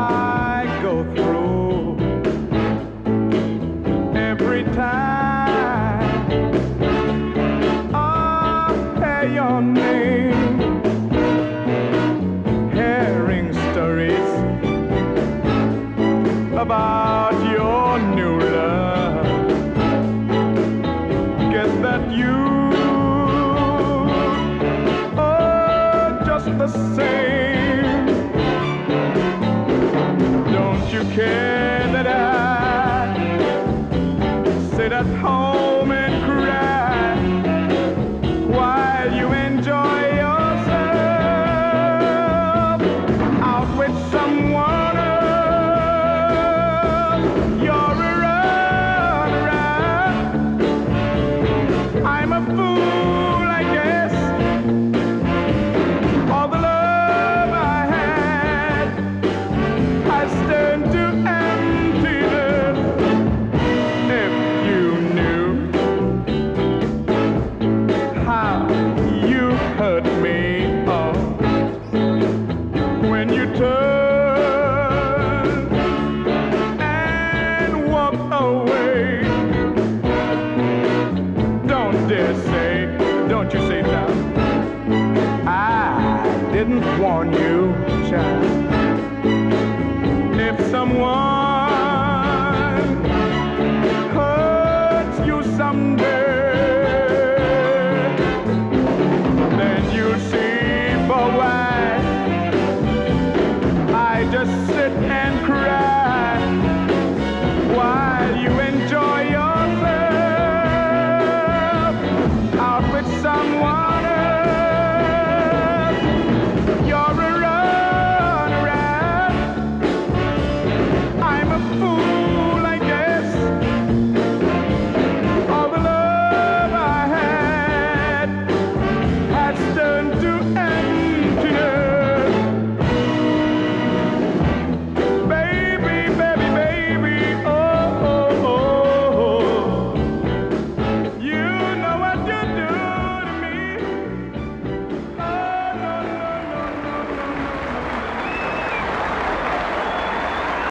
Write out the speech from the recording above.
I go through every time I hear your name, hearing stories about your new love. Guess that you are just the same. Don't you care that I sit at home and cry while you enjoy yourself out with someone else? You're a runaround. I'm a fool, I guess. All the love I had has turned to emptiness. If you knew how you hurt me, oh, when you turned and walked away. Don't dare say, don't you say that I didn't warn you, child. If someone hurts you someday, then you'll see for why I just sit and cry.